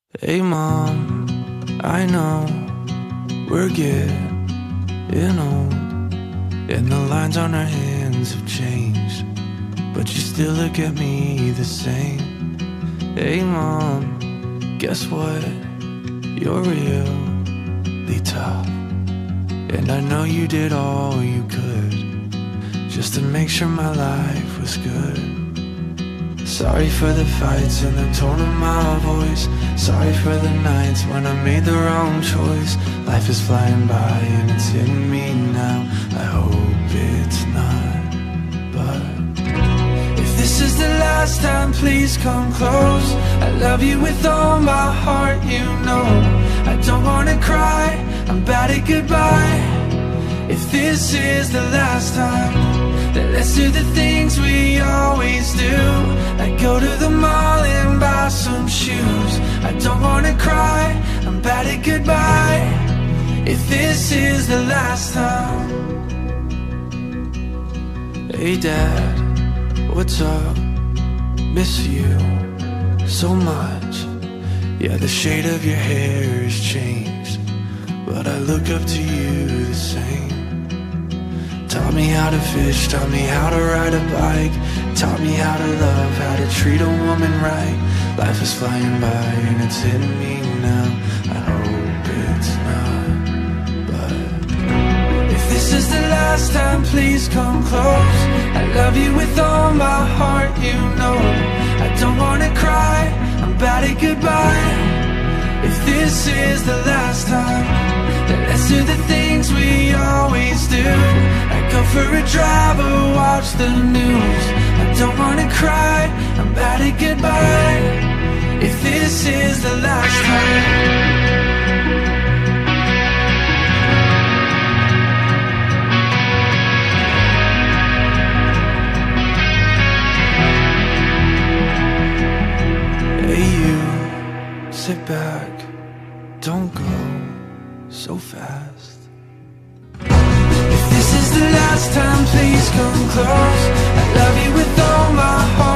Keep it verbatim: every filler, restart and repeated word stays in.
Hey mom, I know we're getting old, and the lines on our hands have changed, but you still look at me the same. Hey mom, guess what? You're really tough, and I know you did all you could just to make sure my life was good. Sorry for the fights and the tone of my voice. Sorry for the nights when I made the wrong choice. Life is flying by and it's hitting me now. I hope it's not, but if this is the last time, please come close. I love you with all my heart, you know. I don't wanna cry, I'm bad at goodbye. If this is the last time, then let's do the things we always do, like go to the mall and buy some shoes. I don't wanna cry, I'm bad at goodbye. If this is the last time. Hey dad, what's up? Miss you so much. Yeah, the shade of your hair has changed, but I look up to you the same. Taught me how to fish, taught me how to ride a bike, taught me how to love, how to treat a woman right. Life is flying by and it's hitting me now. I hope it's not, but if this is the last time, please come close. I love you with all my heart, you know. I don't wanna cry, I'm bad at goodbye. If this is the last time, then let's do the things we always do, like go for a drive or watch the news. I don't wanna cry, I'm bad at goodbye. If this is the last time. Hey you, sit back, don't go so fast. If this is the last time, please come close. I love you with all my heart.